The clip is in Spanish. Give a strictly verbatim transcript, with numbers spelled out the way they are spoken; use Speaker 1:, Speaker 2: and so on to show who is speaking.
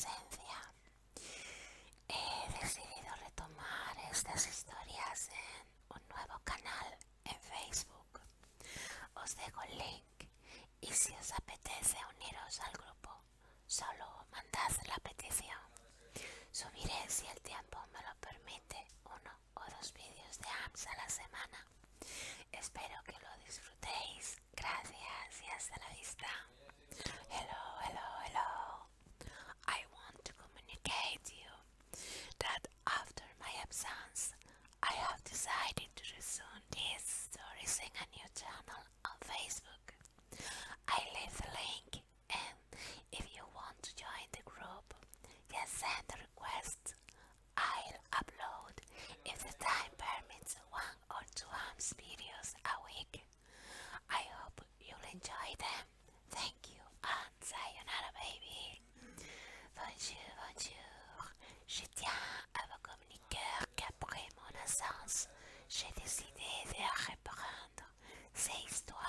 Speaker 1: adolescencia. He decidido retomar estas historias en un nuevo canal en Facebook. Os dejo el link y si os apetece uniros al grupo, solo mandad la petición. Subiré, si el tiempo me lo permite, uno o dos vídeos de A M S a la semana. Espero que lo disfrutéis. Gracias y hasta la vista. Hello, hello, hello. I want to communicate to you that after my absence, I have decided to resume these stories in a new channel on Facebook. I leave the link, and if you want to join the group, just send a request. I'll upload, if the time permits, one or two A M S videos a week. I hope you'll enjoy them. Thank you and sayonara, baby. Bonjour, bonjour. Je tiens à vous communiquer qu'après mon absence, j'ai décidé de reprendre ces histoires